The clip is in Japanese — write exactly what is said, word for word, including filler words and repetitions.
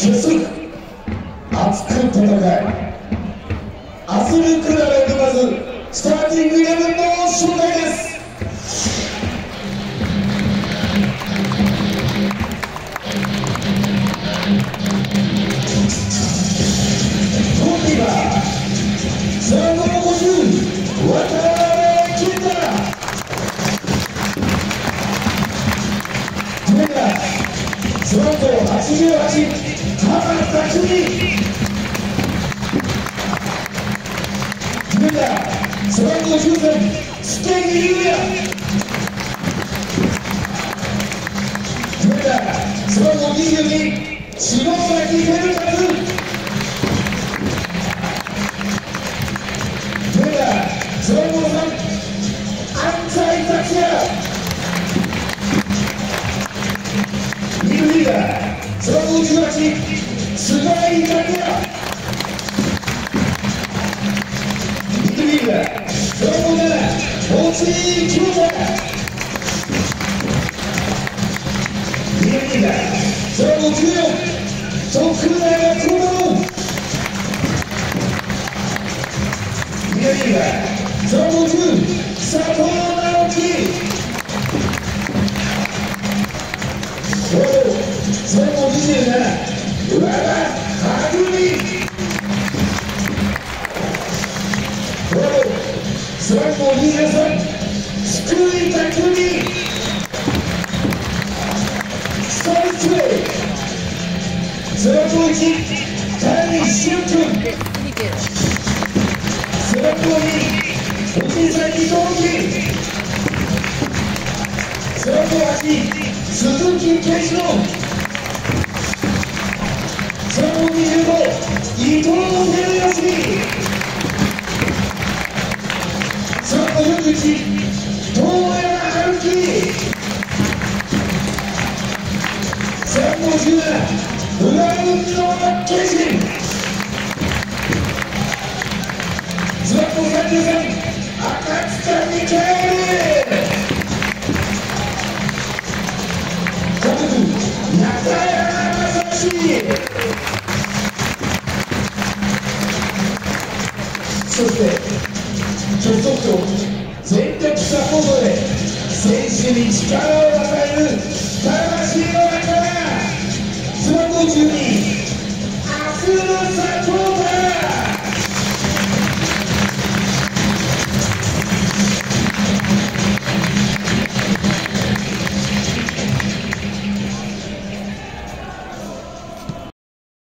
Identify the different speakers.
Speaker 1: 結束、熱く戦い、アスリートラベルまずスターティングイレブンの紹介です。ゴールキーパー背番号ごじゅう渡辺健太、ディフェンダー背番号はちじゅうはち浜田久美、ディフェンダー背番号じゅうさん須木優也、ディフェンダー背番号にじゅうに篠崎照和、ディフェンダー背番号さん安西達也、ミドルリーダー背番号じゅうはち菅井拓也、ミドルリーダー背番号なな大津京太、ミドルリーダー背番号じゅうよん徳永幸太郎、ミドルリーダー背番号じゅう佐藤直樹、背番号にじゅうなな和田晴美、背番号にじゅうさん福井拓海、スタイルプレー背番号いち谷俊君、背番号に藤崎智樹、背番号はち鈴木健志郎、背番号にじゅうご伊藤照義、背番号よんじゅういち遠山春樹、背番号じゅうなな浦運野健信、背番号さんじゅうさん赤塚ミカエル、監督中山雅史、そして結束と全力サポートで選手に力を与える魂の仲間、背番号じゅうに